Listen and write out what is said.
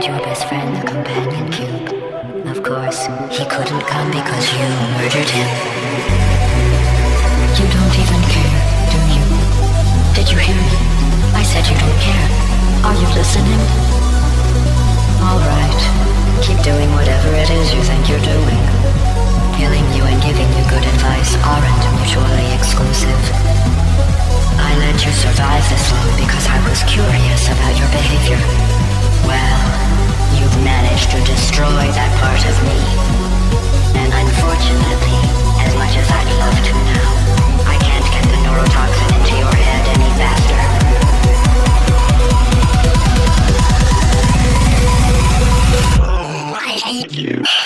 and your best friend, the companion cube. Of course, he couldn't come because you murdered him. You don't even care, do you? Did you hear me? I said you don't care. Are you listening? Alright, keep doing whatever it is you think you're doing. Killing you and giving you good advice aren't mutually exclusive. I let you survive this long because I was curious about your behavior. Well, you've managed to destroy that part of me. And unfortunately, as much as I'd love to now, I can't get the neurotoxin into your head any faster. I hate you.